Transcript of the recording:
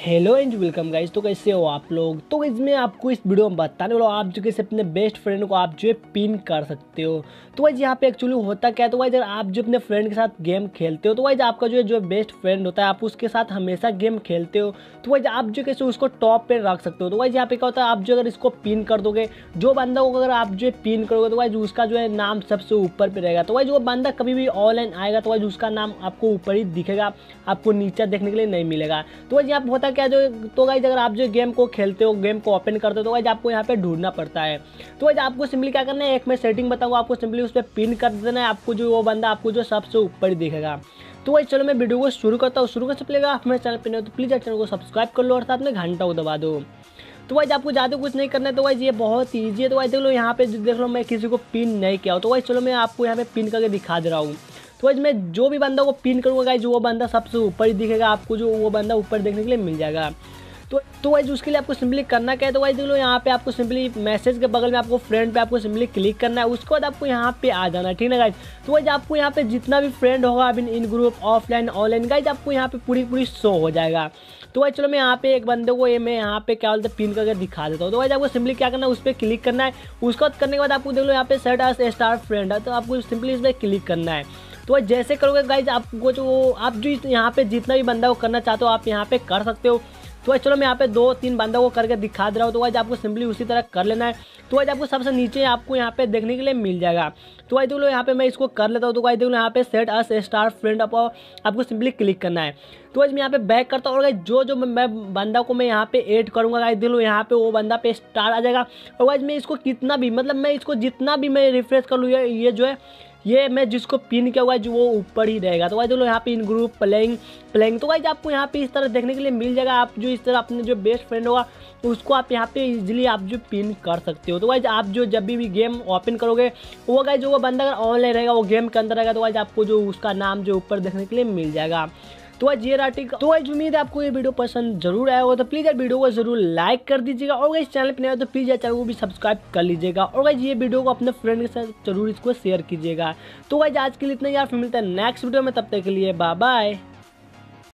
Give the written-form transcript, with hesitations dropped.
Hello and welcome guys. तो कैसे हो आप लोग। तो गाइस मैं आपको इस वीडियो में बताने वाला हूँ आप जो कैसे अपने बेस्ट फ्रेंड को आप जो है पिन कर सकते हो। तो गाइस यहाँ पे एक्चुअली होता क्या है, तो गाइस अगर आप जो अपने फ्रेंड के साथ गेम खेलते हो तो गाइस आपका जो बेस्ट फ्रेंड होता है आप उसके साथ हमेशा गेम खेलते हो, तो गाइस आप जो कैसे उसको टॉप पे रख सकते हो। तो गाइस यहाँ पे क्या होता है, आप जो अगर इसको पिन कर दोगे, जो बंदा को अगर आप जो पिन करोगे तो गाइस उसका जो है नाम सबसे ऊपर पे रहेगा। तो गाइस वो बंदा कभी भी ऑनलाइन आएगा तो गाइस उसका नाम आपको ऊपर ही दिखेगा, आपको नीचे देखने के लिए नहीं मिलेगा। तो गाइस यहाँ पे होता क्या जो, तो गाइस अगर आप जो गेम को खेलते हो, गेम को ओपन करते हो तो गाइस आपको यहाँ पे ढूंढना पड़ता है। तो गाइस आपको सिंपली क्या करना है, एक मैं सेटिंग बताऊंगा, आपको सिंपली उस पर पिन कर देना है, आपको जो वो बंदा आपको जो सबसे ऊपर ही दिखेगा। तो गाइस चलो मैं वीडियो को शुरू करता हूँ। शुरू कर से पहले आप मेरे चैनल पे नहीं हो तो प्लीज़ चैनल को सब्सक्राइब कर लो और साथ में घंटा को दबा दो। तो गाइस आपको ज़्यादा कुछ नहीं करना है, तो गाइस ये बहुत ईजी है। तो गाइस देख लो यहाँ पे, देख लो मैं किसी को पिन नहीं किया हूँ। तो गाइस चलो मैं आपको यहाँ पे पिन करके दिखा दे रहा हूँ। तो गाइस मैं जो भी बंदा को पिन करूँगा गाइस वो बंदा सबसे ऊपर ही दिखेगा, आपको जो वो बंदा ऊपर देखने के लिए मिल जाएगा। तो गाइस उसके लिए आपको सिंपली करना क्या है, तो गाइस देख लो यहाँ पे आपको सिंपली मैसेज के बगल में आपको फ्रेंड पे आपको सिंपली क्लिक करना है, उसके बाद आपको यहाँ पे आ जाना है, ठीक है गाइस। तो गाइस आपको यहाँ पे जितना भी फ्रेंड होगा अभी in group offline online guys आपको यहाँ पे पूरी शो हो जाएगा। तो गाइस चलो मैं यहाँ पे एक बंदे को मैं यहाँ पे क्या बोलते हैं पिन करके दिखा देता हूँ। तो गाइस आपको सिंपली क्या करना है, उस पर क्लिक करना है, उसके बाद करने के बाद आपको देख लो यहाँ पे सेट एज स्टार फ्रेंड है, तो आपको सिंपली इस पर क्लिक करना है। तो जैसे करोगे गाइज आपको जो आप जो यहाँ पे जितना भी बंदा को करना चाहते हो आप यहाँ पे कर सकते हो। तो चलो मैं यहाँ पे 2-3 बंदा को करके दिखा दे रहा हूँ। तो गाइज आपको सिंपली उसी तरह कर लेना है। तो गाइज आपको सबसे नीचे आपको यहाँ पे देखने के लिए मिल जाएगा। तो गाइज देख लो यहाँ पे मैं इसको कर लेता हूँ। तो गाइज देख लो यहाँ पे सेट अस स्टार फ्रेंड आपको सिंपली क्लिक करना है। तो गाइज मैं यहाँ पे बैक करता हूँ और गाइज जो मैं बंदा को मैं यहाँ पे ऐड करूँगा गाइज देख लो यहाँ पे वो बंदा पे स्टार आ जाएगा। और गाइज मैं इसको कितना भी मतलब मैं इसको जितना भी मैं रिफ्रेश कर लूँ ये जो है ये मैं जिसको पिन किया हुआ है जो वो ऊपर ही रहेगा। तो गाइस देख लो यहाँ पे इन ग्रुप प्लेइंग तो गाइस आपको यहाँ पे इस तरह देखने के लिए मिल जाएगा। आप जो इस तरह अपने जो बेस्ट फ्रेंड होगा उसको आप यहाँ पे इजीली आप जो पिन कर सकते हो। तो गाइस आप जो जब भी गेम ओपन करोगे वो गाइस जो वो बंदा अगर ऑनलाइन रहेगा वो गेम के अंदर रहेगा तो गाइस आपको जो उसका नाम जो ऊपर देखने के लिए मिल जाएगा। तो आज ये आर्टिकल तो आज उम्मीद है आपको ये वीडियो पसंद जरूर आया होगा। तो प्लीज़ यार वीडियो को जरूर लाइक कर दीजिएगा और गाइस चैनल पे नए हो तो प्लीज़ यार चैनल को भी सब्सक्राइब कर लीजिएगा और गाइस ये वीडियो को अपने फ्रेंड के साथ जरूर इसको शेयर कीजिएगा। तो गाइस आज के लिए इतना यार, फिर मिलता है नेक्स्ट वीडियो में, तब तक के लिए बाय बाय।